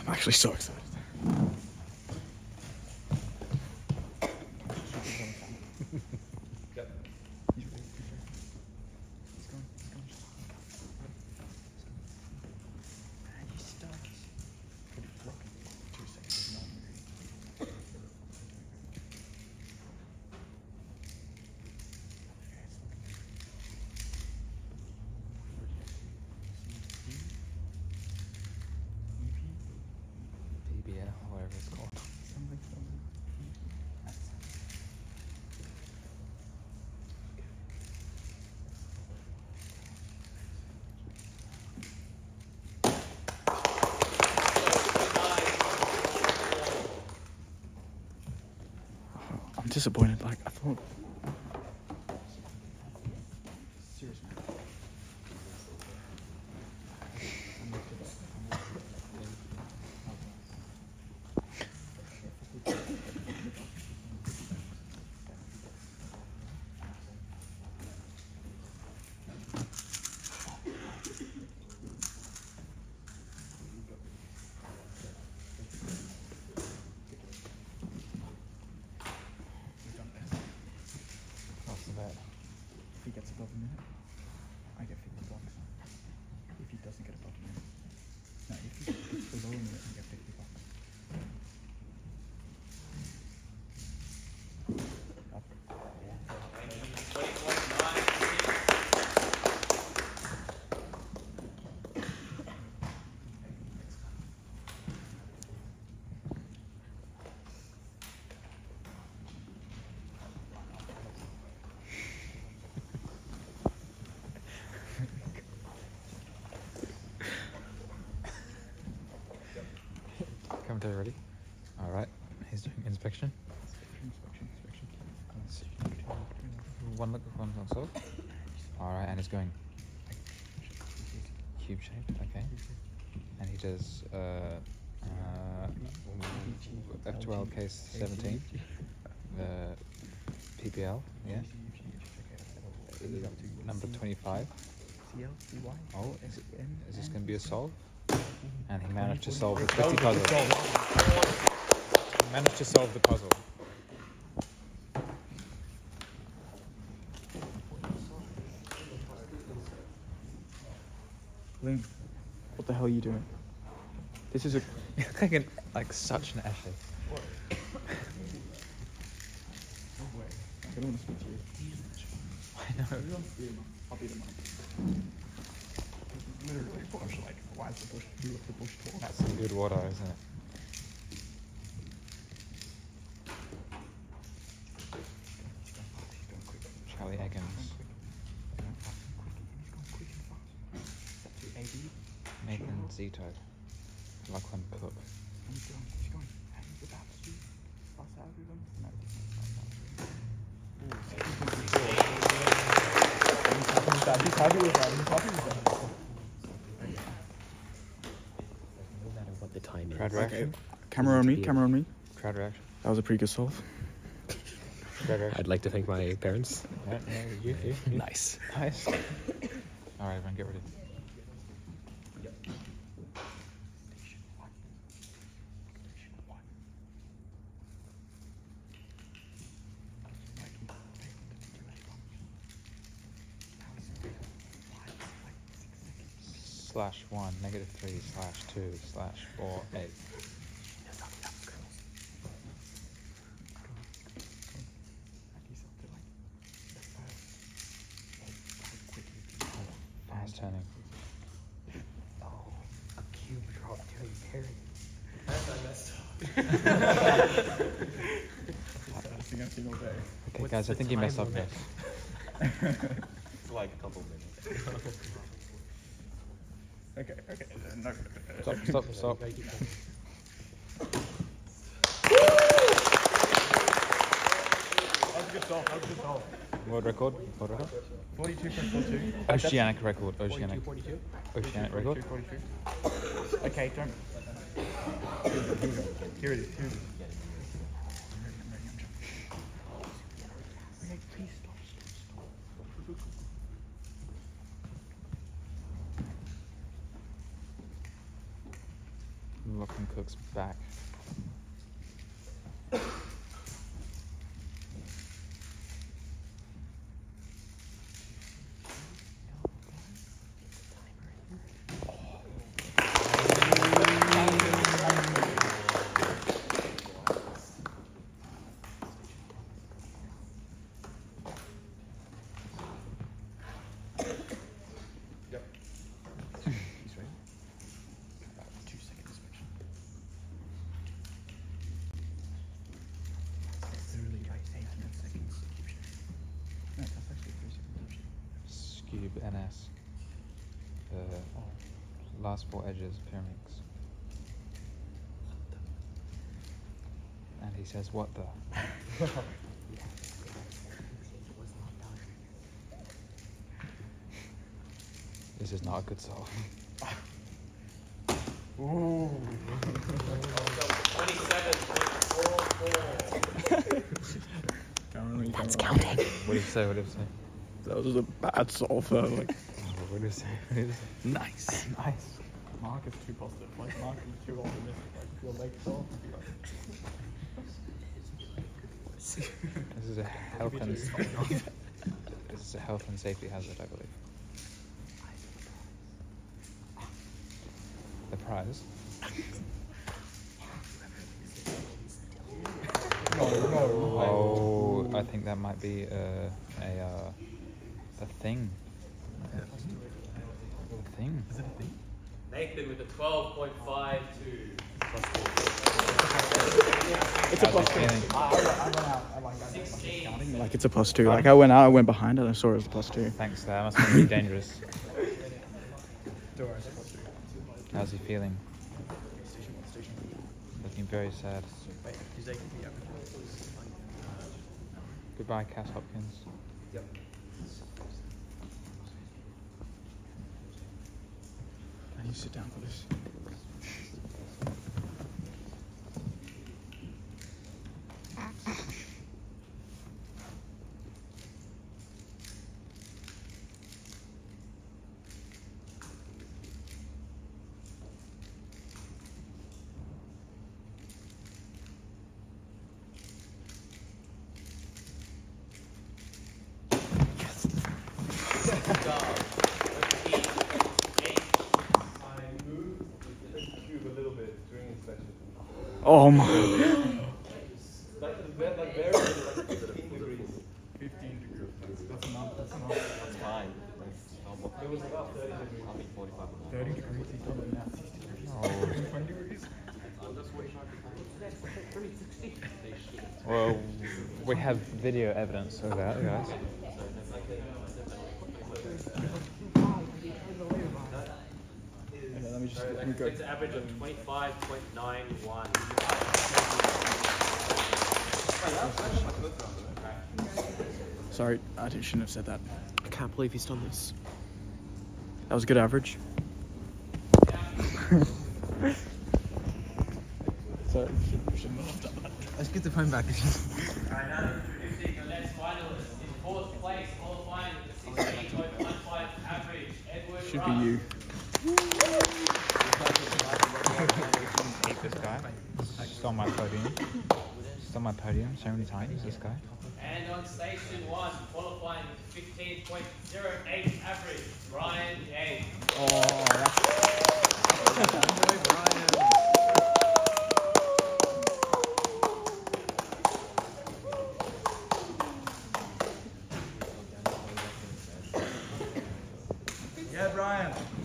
I'm actually so excited. Whatever it's called. I'm disappointed. Like I thought. If he gets above a minute, I get 50 bucks. If he doesn't get above a minute, no, if he gets below a minute, I get 50 bucks. Commentary ready? Alright, he's doing inspection. One look, one console. Alright, and he's going cube shaped, okay. And he does F12 case 17, PPL, yeah. Number 25. Oh, is this going to be a solve? And he managed to solve the 50 puzzle. He managed to solve the puzzle. Liam, what the hell are you doing? This is a... You're like such an athlete. No way. I don't want to speak to you. I know. I'll be the mic. Literally bush, like, why is the bush, you look the bush tall? That's some good water, isn't it? Charlie Eggins. Nathan Zito. Lachlan Cook. He's going. He's about to pass out everyone. No, he's happy with that. No matter what the time is. Crowd reaction. Okay. Camera on me. Crowd reaction. That was a pretty good solve. Crowd reaction. I'd like to thank my parents. Yeah, you. Nice. Nice. Alright, everyone, get ready. /1, -3/2/4/8. Fast turning. Oh, a cube drop during parry. That's not messed up. That's the thing I've seen all day. Okay, guys, I think you messed up this. It's like a couple minutes. Okay, no. Stop. That was a good solve. World record? 42.42. Oceanic record. 42. Oceanic record. 42. Okay, don't. Here it is. I'm ready. Okay, please stop. Lachlan Cook's back. He's ready. About 2 second inspection. It's literally like 18 seconds. No, that's actually 3 seconds. Scube NS. The last 4 edges pyramids. And he says, what the? This is not a good solve. Ooh. 27.44. That's counting. What did he say? What did he say? That was a bad solve though. Like, What did he say? What did he say? nice. Nice. Mark is too positive. Like, Mark is too optimistic. Like, if your legs solve, This is a health and this is a health and safety hazard, I believe. The prize. Oh, I think that might be a thing. A thing. Is it a thing? Nathan with a 12.52. It's a How's plus it 2. feeling? I went out. I like that. 16. Like, it's a plus 2. Like, I went out, I went behind, and I saw it was a plus 2. Thanks, that must be really dangerous. How's he feeling? Looking very sad. Goodbye, Cass Hopkins. Yep. Can you sit down for this? Oh my. Like very like 15 degrees. 15 degrees. That's enough. That's enough. That's fine. It was about 30 degrees. I mean 45. 30 degrees. He's telling me now 60 degrees. Oh. 20 degrees. Well, we have video evidence of that, guys. Okay, let me go. It's an average of 25.91. Sorry, I shouldn't have said that. I can't believe he's done this. That was a good average. Sorry, shouldn't have done that. Let's get the phone back. Alright, now introducing the next finalist in 4th place, qualifying with a 16.15 average, Edward Should Russ. be you. Hate this guy. Stole my podium. Stole my podium so many times, this guy. And on station 1, qualifying with 15.08 average, Brian James. Oh, that's... Yeah, Brian.